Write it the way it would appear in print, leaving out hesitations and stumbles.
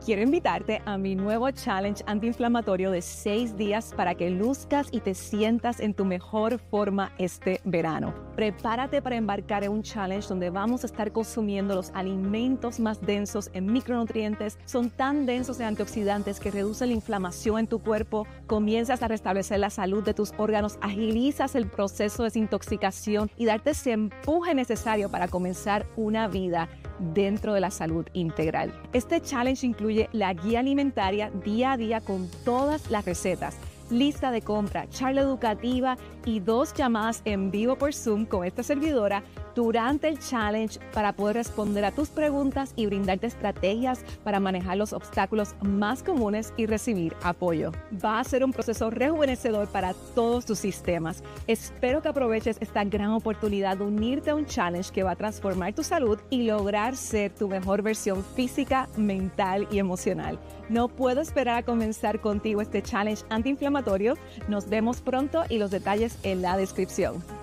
Quiero invitarte a mi nuevo challenge antiinflamatorio de 6 días para que luzcas y te sientas en tu mejor forma este verano. Prepárate para embarcar en un challenge donde vamos a estar consumiendo los alimentos más densos en micronutrientes. Son tan densos en antioxidantes que reducen la inflamación en tu cuerpo, comienzas a restablecer la salud de tus órganos, agilizas el proceso de desintoxicación y darte ese empuje necesario para comenzar una vida dentro de la salud integral. Este challenge incluye la guía alimentaria día a día con todas las recetas, lista de compra, charla educativa y 2 llamadas en vivo por Zoom con esta servidora durante el challenge para poder responder a tus preguntas y brindarte estrategias para manejar los obstáculos más comunes y recibir apoyo. Va a ser un proceso rejuvenecedor para todos tus sistemas. Espero que aproveches esta gran oportunidad de unirte a un challenge que va a transformar tu salud y lograr ser tu mejor versión física, mental y emocional. No puedo esperar a comenzar contigo este challenge antiinflamatorio. Nos vemos pronto y los detalles en la descripción.